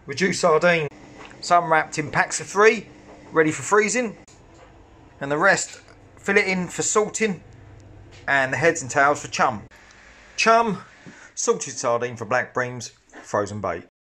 reduced sardine. Some wrapped in packs of 3, ready for freezing, and the rest filleting for salting, and the heads and tails for chum. Chum, salted sardine for black breams, frozen bait.